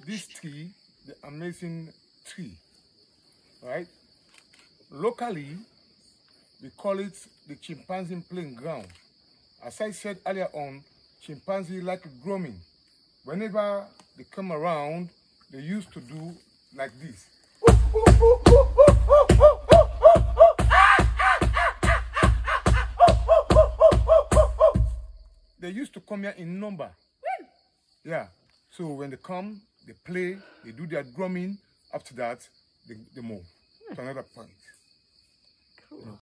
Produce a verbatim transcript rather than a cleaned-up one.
this tree, the amazing tree, right? Locally, we call it the chimpanzee playing ground. As I said earlier on, chimpanzee like grooming. Whenever they come around, they used to do like this. They used to come here in number. Yeah. So when they come, they play, they do their drumming. After that, they, they move to another point. Cool. You know,